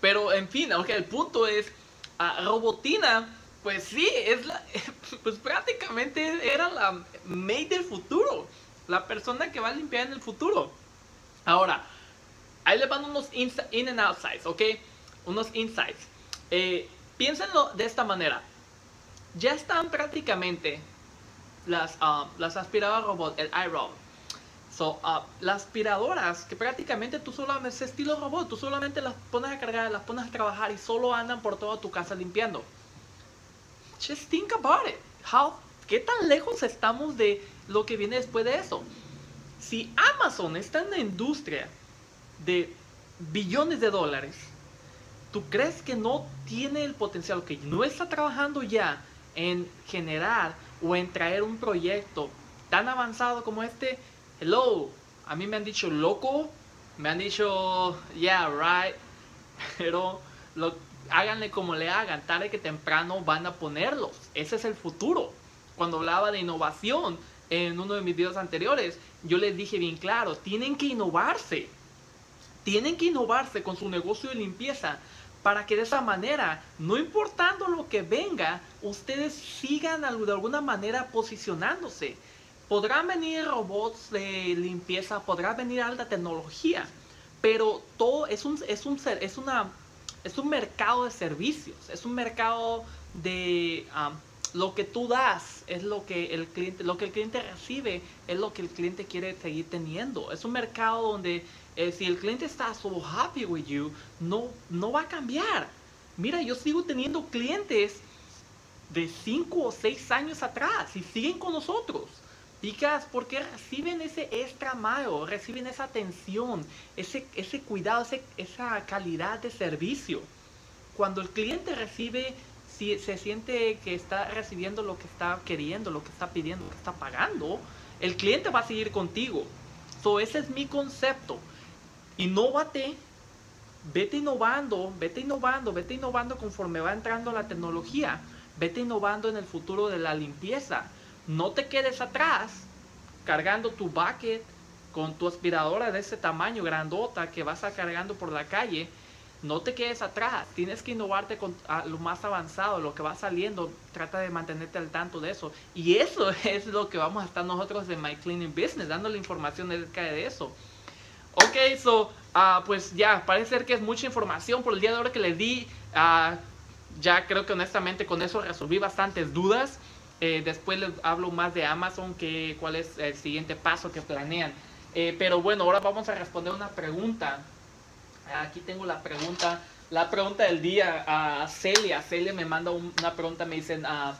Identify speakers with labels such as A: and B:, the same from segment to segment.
A: Pero en fin, okay, el punto es, Robotina, pues sí, pues prácticamente era la maid del futuro, la persona que va a limpiar en el futuro. Ahora, ahí le van unos in and outsides, ¿ok? Unos insights. Piénsenlo de esta manera. Ya están prácticamente las aspiradoras robot, el iRobot. Las aspiradoras que prácticamente tú solamente es estilo robot, tú solamente las pones a cargar, las pones a trabajar y solo andan por toda tu casa limpiando. Just think about it. ¿Qué tan lejos estamos de lo que viene después de eso? Si Amazon está en la industria de billones de dólares, ¿tú crees que no tiene el potencial, que no está trabajando ya en generar o en traer un proyecto tan avanzado como este? Hello, a mí me han dicho loco, me han dicho yeah, right, pero háganle como le hagan, tarde que temprano van a ponerlos. Ese es el futuro. Cuando hablaba de innovación en uno de mis videos anteriores, yo les dije bien claro, tienen que innovarse. Tienen que innovarse con su negocio de limpieza para que de esa manera, no importando lo que venga, ustedes sigan de alguna manera posicionándose. Podrán venir robots de limpieza, podrá venir alta tecnología, pero todo es un mercado de servicios, es un mercado de lo que tú das, es lo que el cliente recibe, es lo que el cliente quiere seguir teniendo. Es un mercado donde si el cliente está so happy with you, no va a cambiar. Mira, yo sigo teniendo clientes de 5 o 6 años atrás y siguen con nosotros. Porque reciben ese extra mile, reciben esa atención, ese cuidado, esa calidad de servicio. Cuando el cliente recibe, si se siente que está recibiendo lo que está queriendo, lo que está pidiendo, lo que está pagando, el cliente va a seguir contigo. Ese es mi concepto. Innóvate, vete innovando conforme va entrando la tecnología. Vete innovando en el futuro de la limpieza. No te quedes atrás cargando tu bucket con tu aspiradora de ese tamaño grandota que vas a cargando por la calle. No te quedes atrás, tienes que innovarte con lo más avanzado, lo que va saliendo, trata de mantenerte al tanto de eso. Y eso es lo que vamos a estar nosotros en My Cleaning Business, dándole información acerca de eso. Ok, pues ya, parece ser que es mucha información por el día de hoy que les di. Ya creo que honestamente con eso resolví bastantes dudas. Después les hablo más de Amazon, cuál es el siguiente paso que planean. Pero bueno, ahora vamos a responder una pregunta. Aquí tengo la pregunta del día. Celia me manda una pregunta, me dicen,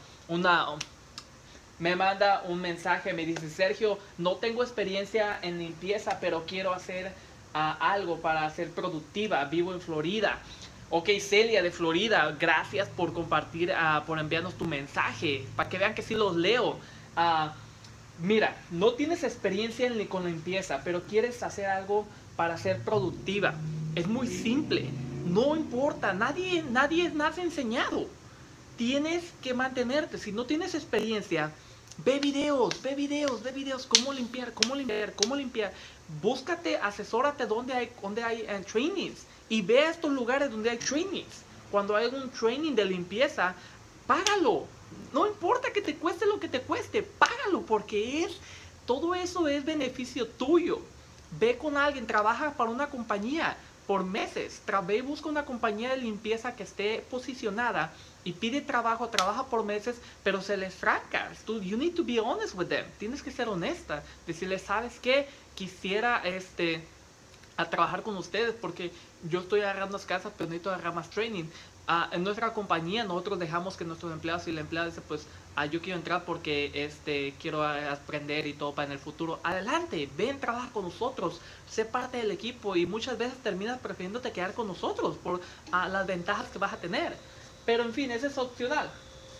A: me manda un mensaje, me dice: Sergio, no tengo experiencia en limpieza, pero quiero hacer algo para ser productiva, vivo en Florida. Ok, Celia de Florida, gracias por compartir, por enviarnos tu mensaje, para que vean que sí los leo. Mira, no tienes experiencia con la limpieza, pero quieres hacer algo para ser productiva. Es muy simple, no importa, nadie nace enseñado. Tienes que mantenerte. Si no tienes experiencia, ve videos, cómo limpiar. Búscate, asesórate donde hay trainings, y ve a estos lugares donde hay trainings. Cuando hay un training de limpieza, págalo. No importa que te cueste lo que te cueste, págalo, porque todo eso es beneficio tuyo. Ve con alguien, trabaja para una compañía por meses, ve y busca una compañía de limpieza que esté posicionada y pide trabajo, trabaja por meses, pero se les franca. You need to be honest with them. Tienes que ser honesta. Decirles: ¿sabes qué? Quisiera a trabajar con ustedes porque yo estoy agarrando las casas, pero necesito agarrar más training. En nuestra compañía nosotros dejamos que nuestros empleados, y el empleado dice: pues yo quiero entrar porque quiero aprender y todo para en el futuro. Adelante, ven, trabaja con nosotros, sé parte del equipo, y muchas veces terminas prefiriéndote quedar con nosotros por las ventajas que vas a tener. Pero en fin, ese es opcional.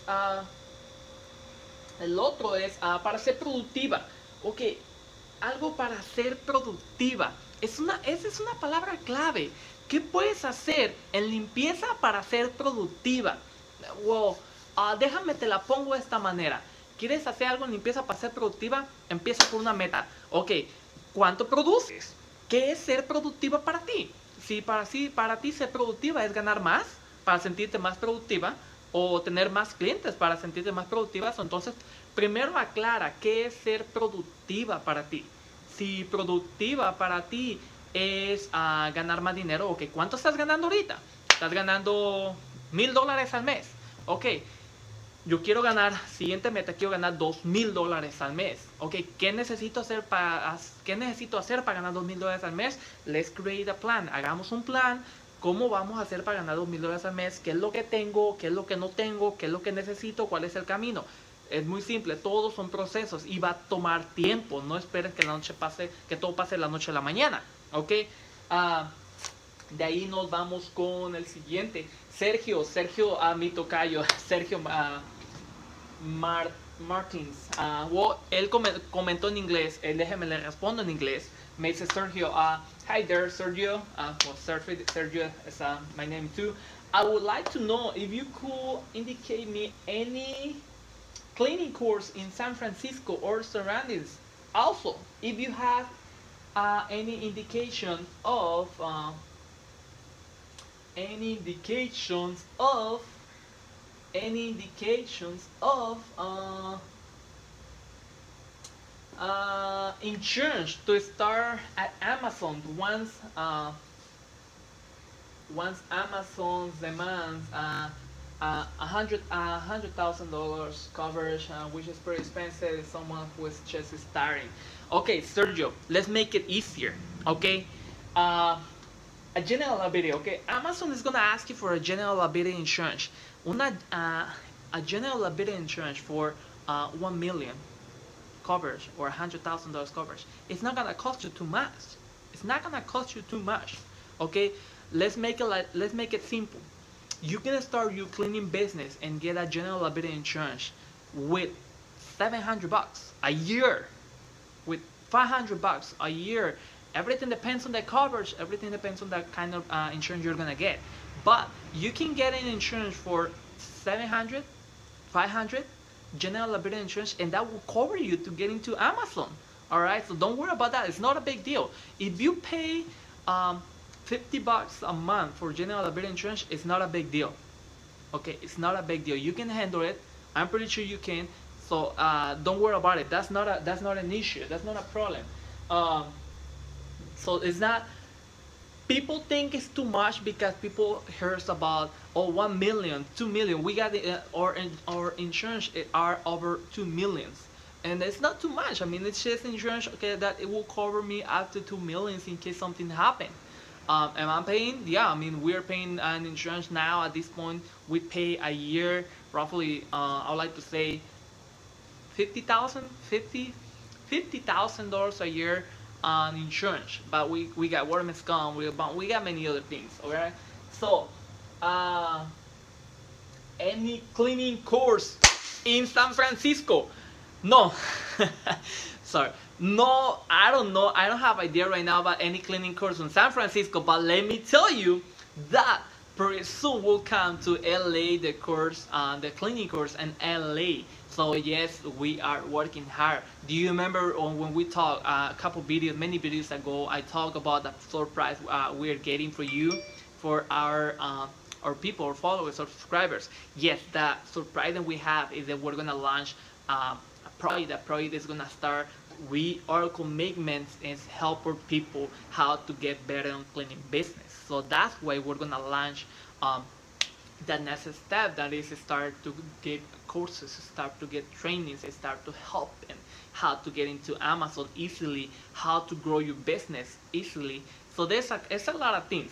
A: El otro es para ser productiva. Ok, algo para ser productiva. Esa es una palabra clave. ¿Qué puedes hacer en limpieza para ser productiva? Wow, déjame te la pongo de esta manera. ¿Quieres hacer algo en limpieza para ser productiva? Empieza por una meta. Ok, ¿cuánto produces? ¿Qué es ser productiva para ti? si para ti ser productiva es ganar más, para sentirte más productiva, o tener más clientes para sentirte más productiva, entonces primero aclara qué es ser productiva para ti. Si productiva para ti es ganar más dinero, ok, ¿cuánto estás ganando ahorita? Estás ganando $1000 al mes, ok. Yo quiero ganar, siguiente meta, quiero ganar $2000 al mes. Ok, ¿qué necesito hacer para ganar $2000 al mes? Let's create a plan. Hagamos un plan. ¿Cómo vamos a hacer para ganar $2000 al mes? ¿Qué es lo que tengo? ¿Qué es lo que no tengo? ¿Qué es lo que necesito? ¿Cuál es el camino? Es muy simple, todos son procesos y va a tomar tiempo. No esperes que todo pase de la noche a la mañana. Ok, de ahí nos vamos con el siguiente. Sergio, mi tocayo, Sergio Martins. Él comentó en inglés. Déjeme le respondo en inglés. Me dice Sergio, hi there Sergio. Sergio is my name too. I would like to know if you could indicate me any cleaning course in San Francisco or surroundings. Also, if you have any indications of insurance to start at Amazon once Amazon demands $100,000 coverage, which is pretty expensive. Someone who is just starting. Okay, Sergio, let's make it easier. Okay, a general liability. Okay, Amazon is gonna ask you for a general liability insurance. A general liability insurance for 1 million coverage or $100,000 coverage. It's not gonna cost you too much. Okay, let's make it simple. You can start your cleaning business and get a general liability insurance with $700 a year, with $500 a year. Everything depends on the coverage. Everything depends on the kind of insurance you're gonna get. But you can get an insurance for $700, $500 general liability insurance, and that will cover you to get into Amazon. All right, so don't worry about that. It's not a big deal. If you pay $50 a month for general liability insurance, it's not a big deal. Okay, it's not a big deal. You can handle it. I'm pretty sure you can. So don't worry about it. That's not an issue. That's not a problem. So it's not. People think it's too much because people hear about 1 million, 2 million. We got our insurance are over 2 millions, and it's not too much. I mean, it's just insurance, okay, that it will cover me up to 2 millions in case something happens. Am I paying? Yeah, I mean, we're paying an insurance now. At this point, we pay a year roughly. I would like to say $50,000 a year on insurance, but we got workman's comp, we got many other things. Okay, so any cleaning course in San Francisco? No. Sorry, no, I don't know. I don't have idea right now about any cleaning course in San Francisco, but let me tell you that pretty soon will come to LA, the cleaning course in LA. So yes, we are working hard. Do you remember when we talked many videos ago, I talked about the surprise we're getting for you, for our people, our followers, our subscribers? Yes, the surprise that we have is that we're gonna launch a project. The project is gonna start. Our commitment is help our people how to get better on cleaning business. So that's why we're gonna launch the next step, that is start to get courses, start to get trainings, start to help them how to get into Amazon easily, how to grow your business easily. So it's a lot of things.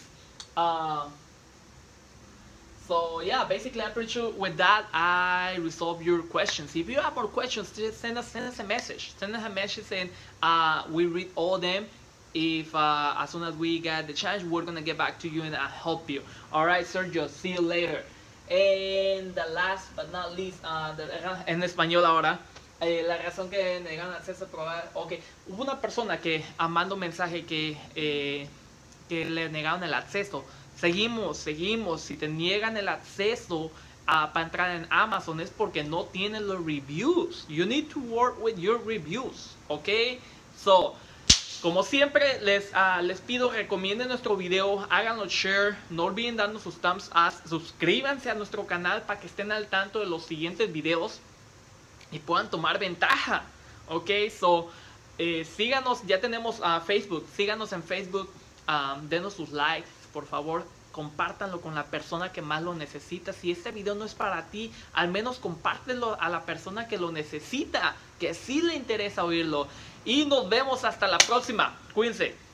A: So yeah, basically I'm pretty sure with that I resolve your questions. If you have more questions, just send us a message. Send us a message and we read all of them. If as soon as we get the chance, we're gonna get back to you and help you. All right, Sergio, see you later. And the last but not least, en español ahora, la razón que negan acceso a probar. Ok, hubo una persona que mandó un mensaje que le negaron el acceso. Seguimos. Si te niegan el acceso para entrar en Amazon es porque no tienen los reviews. You need to work with your reviews. Ok, so Como siempre, les pido, recomienden nuestro video, háganlo share, no olviden darnos sus thumbs up, suscríbanse a nuestro canal para que estén al tanto de los siguientes videos y puedan tomar ventaja. Ok, síganos, ya tenemos Facebook, síganos en Facebook, denos sus likes, por favor, compártanlo con la persona que más lo necesita. Si este video no es para ti, al menos compártelo a la persona que lo necesita, que sí le interesa oírlo. Y nos vemos hasta la próxima. Cuídense.